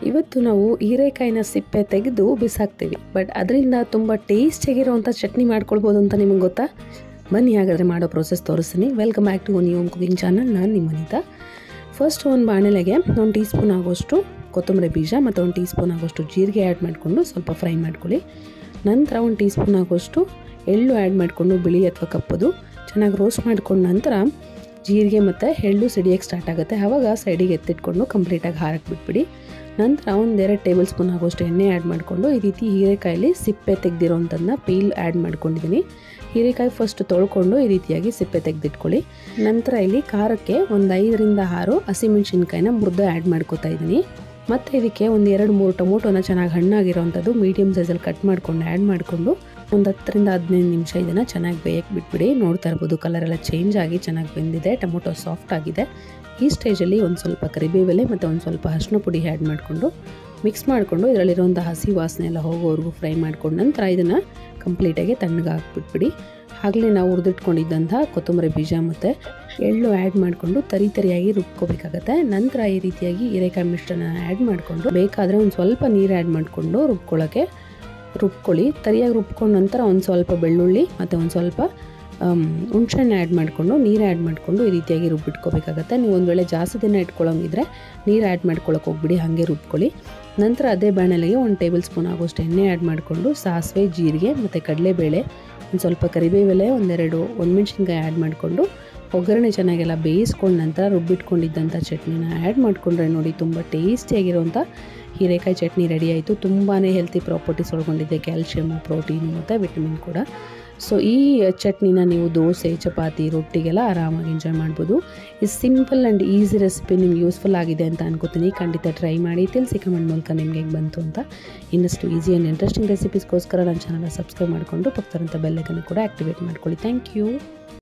ಇವತ್ತು ನಾವು ಹೀರೆಕಾಯಿನ ಸಿಪ್ಪೆ ತೆಗೆದು ಬಿಸಾಕ್ತೀವಿ, ಬಟ್ ಅದರಿಂದ ತುಂಬ ಟೇಸ್ಟಿಯಾಗಿರೋವಂಥ ಚಟ್ನಿ ಮಾಡ್ಕೊಳ್ಬೋದು ಅಂತ ನಿಮಗೆ ಗೊತ್ತಾ? ಬನ್ನಿ ಹಾಗಾದರೆ ಮಾಡೋ ಪ್ರೋಸೆಸ್ ತೋರಿಸ್ತೀನಿ. Welcome back to new cooking channel. ನಾನು ನಿಮ್ಮ ಅನಿತಾ. ಫಸ್ಟ್ ಒಂದು ಬಾಣಲೆಗೆ 1 ಟೀ ಸ್ಪೂನ್ ಆಗೋಷ್ಟು ಕೊತ್ತಂಬರಿ ಬೀಜ ಮತ್ತು 1 ಟೀ ಸ್ಪೂನ್ ಆಗೋಷ್ಟು ಜೀರಿಗೆ ಆ್ಯಡ್ ಮಾಡಿಕೊಂಡು ಸ್ವಲ್ಪ ಫ್ರೈ ಮಾಡ್ಕೊಳ್ಳಿ. ನಂತರ 1 ಟೀ ಸ್ಪೂನ್ ಆಗೋಷ್ಟು ಎಳ್ಳು ಆ್ಯಡ್ ಮಾಡಿಕೊಂಡು ಬಿಳಿ ಅಥವಾ ಕಪ್ಪದು ಚೆನ್ನಾಗಿ ರೋಸ್ಟ್ ಮಾಡ್ಕೊಂಡ ನಂತರ ಜೀರಿಗೆ ಮತ್ತು ಎಳ್ಳು ಸಿಡಿಯೋಕ್ಕೆ ಸ್ಟಾರ್ಟ್ ಆಗುತ್ತೆ. ಆವಾಗ ಸೈಡಿಗೆ ಎತ್ತಿಟ್ಕೊಂಡು ಕಂಪ್ಲೀಟಾಗಿ ಹಾರಕ್ಕೆ ಬಿಟ್ಬಿಡಿ. ನಂತರ 1-2 ಟೇಬಲ್ ಸ್ಪೂನ್ ಆಗೋಷ್ಟು ಎಣ್ಣೆ ಆ್ಯಡ್ ಮಾಡಿಕೊಂಡು ಈ ರೀತಿ ಹೀರೆಕಾಯಲ್ಲಿ ಸಿಪ್ಪೆ ತೆಗೆದಿರೋವಂಥದ್ದನ್ನ ಪೀಲ್ ಆ್ಯಡ್ ಮಾಡ್ಕೊಂಡಿದ್ದೀನಿ. ಹೀರೆಕಾಯಿ ಫಸ್ಟ್ ತೊಳ್ಕೊಂಡು ಈ ರೀತಿಯಾಗಿ ಸಿಪ್ಪೆ ತೆಗೆದಿಟ್ಕೊಳ್ಳಿ. ನಂತರ ಇಲ್ಲಿ ಖಾರಕ್ಕೆ 5ರಿಂದ 6 ಹಸಿಮೆಣ್ಸಿನ್ಕಾಯಿನ ಮುರಿದು ಆ್ಯಡ್ ಮಾಡ್ಕೋತಾ ಇದ್ದೀನಿ. ಮತ್ತು ಇದಕ್ಕೆ 1-2-3 ಟೊಮೊಟೊನ ಚೆನ್ನಾಗಿ ಹಣ್ಣಾಗಿರೋವಂಥದ್ದು ಮೀಡಿಯಮ್ ಸೈಜಲ್ಲಿ ಕಟ್ ಮಾಡ್ಕೊಂಡು ಆ್ಯಡ್ ಮಾಡಿಕೊಂಡು 10ರಿಂದ 15 ನಿಮಿಷ ಇದನ್ನು ಚೆನ್ನಾಗಿ ಬೇಯಕ್ಕೆ ಬಿಟ್ಬಿಡಿ. ನೋಡ್ತಾ ಇರ್ಬೋದು ಕಲರ್ ಎಲ್ಲ ಚೇಂಜ್ ಆಗಿ ಚೆನ್ನಾಗಿ ಬೆಂದಿದೆ, ಟೊಮೊಟೊ ಸಾಫ್ಟ್ ಆಗಿದೆ. ಈ ಸ್ಟೇಜಲ್ಲಿ ಒಂದು ಸ್ವಲ್ಪ ಕರಿಬೇವೆಲೆ ಮತ್ತು ಒಂದು ಸ್ವಲ್ಪ ಅರಿಶಿನ ಪುಡಿ ಆ್ಯಡ್ ಮಾಡಿಕೊಂಡು ಮಿಕ್ಸ್ ಮಾಡಿಕೊಂಡು ಇದರಲ್ಲಿರುವಂಥ ಹಸಿ ವಾಸನೆ ಎಲ್ಲ ಹೋಗೋವರೆಗೂ ಫ್ರೈ ಮಾಡ್ಕೊಂಡು ನಂತರ ಇದನ್ನು ಕಂಪ್ಲೀಟಾಗಿ ತಣ್ಣಗೆ ಹಾಕ್ಬಿಟ್ಬಿಡಿ. ಆಗಲೇ ನಾವು ಹುರಿದಿಟ್ಕೊಂಡಿದ್ದಂಥ ಕೊತ್ತಂಬರಿ ಬೀಜ ಮತ್ತು ಎಳ್ಳು ಆ್ಯಡ್ ಮಾಡಿಕೊಂಡು ತರಿಯಾಗಿ ರುಬ್ಕೋಬೇಕಾಗತ್ತೆ. ನಂತರ ಈ ರೀತಿಯಾಗಿ ಹೀರೆಕಾಯಿ ಮಿಶ್ರಣ ಆ್ಯಡ್ ಮಾಡಿಕೊಂಡು ಬೇಕಾದರೆ ಒಂದು ಸ್ವಲ್ಪ ನೀರು ಆ್ಯಡ್ ಮಾಡಿಕೊಂಡು ರುಬ್ಕೊಳ್ಳಿ. ತರಿಯಾಗಿ ರುಬ್ಕೊಂಡು ನಂತರ ಒಂದು ಸ್ವಲ್ಪ ಬೆಳ್ಳುಳ್ಳಿ ಮತ್ತು ಒಂದು ಸ್ವಲ್ಪ ಹುಣಸೆಹಣ್ಣು ಆ್ಯಡ್ ಮಾಡಿಕೊಂಡು ನೀರು ಆ್ಯಡ್ ಮಾಡಿಕೊಂಡು ಈ ರೀತಿಯಾಗಿ ರುಬ್ಬಿಟ್ಕೋಬೇಕಾಗತ್ತೆ. ನೀವು ಒಂದು ವೇಳೆ ಜಾಸ್ತಿ ದಿನ ಇಟ್ಕೊಳ್ಳೋಂಗಿದ್ರೆ ನೀರು ಆ್ಯಡ್ ಮಾಡ್ಕೊಳ್ಳೋಕೆ ಹೋಗ್ಬಿಡಿ, ಹಾಗೆ ರುಬ್ಕೊಳ್ಳಿ. ನಂತರ ಅದೇ ಬಾಣಲೆಗೆ 1 ಟೇಬಲ್ ಸ್ಪೂನ್ ಆಗೋಷ್ಟು ಎಣ್ಣೆ ಆ್ಯಡ್ ಮಾಡಿಕೊಂಡು ಸಾಸಿವೆ, ಜೀರಿಗೆ ಮತ್ತು ಕಡಲೆಬೇಳೆ, ಒಂದು ಸ್ವಲ್ಪ ಕರಿಬೇವೆಲೆ, 1-2 ಒಣಮೆಣ್ಸಿನ್ಕಾಯಿ ಆ್ಯಡ್ ಮಾಡಿಕೊಂಡು ಒಗ್ಗರಣೆ ಚೆನ್ನಾಗೆಲ್ಲ ಬೇಯಿಸ್ಕೊಂಡು ನಂತರ ರುಬ್ಬಿಟ್ಕೊಂಡಿದ್ದಂಥ ಚಟ್ನಿನ ಆ್ಯಡ್ ಮಾಡಿಕೊಂಡ್ರೆ ನೋಡಿ ತುಂಬ ಟೇಸ್ಟಿಯಾಗಿರೋಂಥ ಹೀರೆಕಾಯಿ ಚಟ್ನಿ ರೆಡಿ ಆಯಿತು. ತುಂಬಾ ಹೆಲ್ತಿ ಪ್ರಾಪರ್ಟೀಸ್ ಒಳಗೊಂಡಿದೆ, ಕ್ಯಾಲ್ಶಿಯಮು, ಪ್ರೋಟೀನು ಮತ್ತು ವಿಟಮಿನ್ ಕೂಡ. ಸೊ ಈ ಚಟ್ನಿನ ನೀವು ದೋಸೆ, ಚಪಾತಿ, ರೊಟ್ಟಿಗೆಲ್ಲ ಆರಾಮಾಗಿ ಎಂಜಾಯ್ ಮಾಡ್ಬೋದು. ಈ ಸಿಂಪಲ್ ಆ್ಯಂಡ್ ಈಸಿ ರೆಸಿಪಿ ನಿಮ್ಗೆ ಯೂಸ್ಫುಲ್ ಆಗಿದೆ ಅಂತ ಅನ್ಕೋತೀನಿ. ಖಂಡಿತ ಟ್ರೈ ಮಾಡಿ ತಿಳಿಸಿ ಕಮೆಂಟ್ ಮೂಲಕ ನಿಮ್ಗೆ ಹೇಗೆ ಬಂತು ಅಂತ. ಇನ್ನಷ್ಟು ಈಸಿ ಆ್ಯಂಡ್ ಇಂಟ್ರೆಸ್ಟಿಂಗ್ ರೆಸಿಪೀಸ್ಗೋಸ್ಕರ ನನ್ನ ಚಾನಲ್ನ ಸಬ್ಸ್ಕ್ರೈಬ್ ಮಾಡಿಕೊಂಡು ಪಕ್ಕದಂಥ ಬೆಲ್ ಐಕನ್ ಕೂಡ ಆ್ಯಕ್ಟಿವೇಟ್ ಮಾಡ್ಕೊಳ್ಳಿ. Thank you.